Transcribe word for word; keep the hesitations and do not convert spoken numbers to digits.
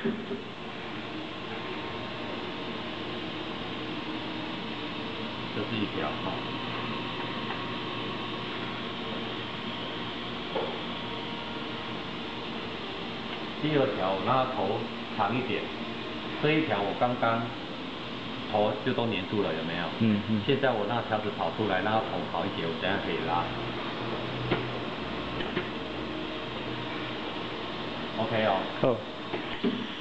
这是一条哈。第二条我让它头长一点，这一条我刚刚头就都粘住了，有没有？嗯嗯。现在我让条子跑出来，让它头好一点，我等下可以拉。OK 哦。好。